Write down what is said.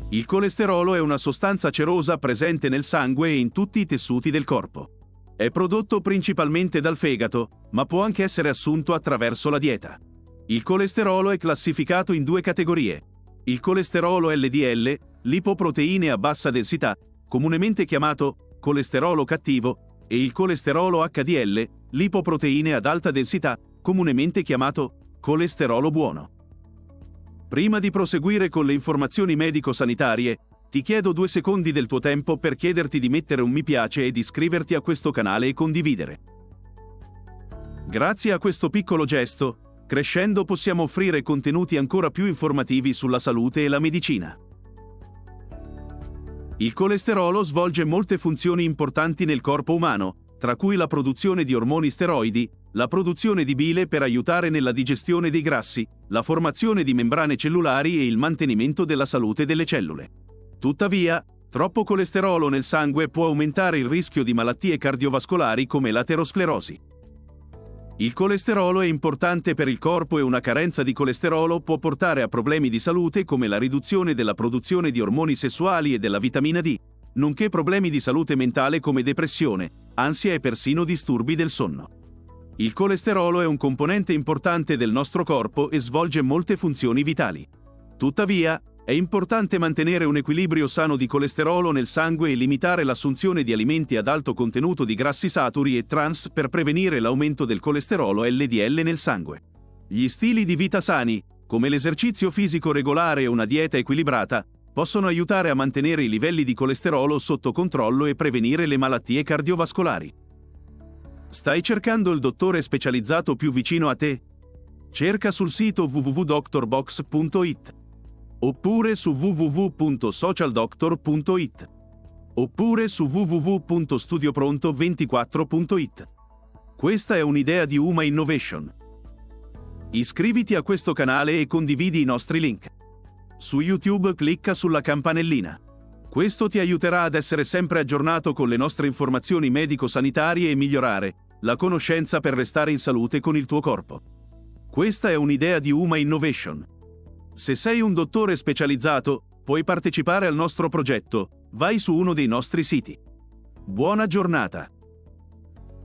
Il colesterolo è una sostanza cerosa presente nel sangue e in tutti i tessuti del corpo. È prodotto principalmente dal fegato, ma può anche essere assunto attraverso la dieta. Il colesterolo è classificato in due categorie: il colesterolo LDL, lipoproteine a bassa densità, comunemente chiamato colesterolo cattivo, e il colesterolo HDL, lipoproteine ad alta densità, comunemente chiamato colesterolo buono. Prima di proseguire con le informazioni medico-sanitarie, ti chiedo 2 secondi del tuo tempo per chiederti di mettere un mi piace e di iscriverti a questo canale e condividere. Grazie a questo piccolo gesto, crescendo possiamo offrire contenuti ancora più informativi sulla salute e la medicina. Il colesterolo svolge molte funzioni importanti nel corpo umano, tra cui la produzione di ormoni steroidi, la produzione di bile per aiutare nella digestione dei grassi, la formazione di membrane cellulari e il mantenimento della salute delle cellule. Tuttavia, troppo colesterolo nel sangue può aumentare il rischio di malattie cardiovascolari come l'aterosclerosi. Il colesterolo è importante per il corpo e una carenza di colesterolo può portare a problemi di salute come la riduzione della produzione di ormoni sessuali e della vitamina D, nonché problemi di salute mentale come depressione, ansia e persino disturbi del sonno. Il colesterolo è un componente importante del nostro corpo e svolge molte funzioni vitali. Tuttavia, è importante mantenere un equilibrio sano di colesterolo nel sangue e limitare l'assunzione di alimenti ad alto contenuto di grassi saturi e trans per prevenire l'aumento del colesterolo LDL nel sangue. Gli stili di vita sani, come l'esercizio fisico regolare e una dieta equilibrata, possono aiutare a mantenere i livelli di colesterolo sotto controllo e prevenire le malattie cardiovascolari. Stai cercando il dottore specializzato più vicino a te? Cerca sul sito www.drbox.it oppure su www.socialdoctor.it oppure su www.studiopronto24.it. Questa è un'idea di Uma Innovation. Iscriviti a questo canale e condividi i nostri link. Su YouTube clicca sulla campanellina. Questo ti aiuterà ad essere sempre aggiornato con le nostre informazioni medico-sanitarie e migliorare la conoscenza per restare in salute con il tuo corpo. Questa è un'idea di Uma Innovation. Se sei un dottore specializzato, puoi partecipare al nostro progetto. Vai su uno dei nostri siti. Buona giornata!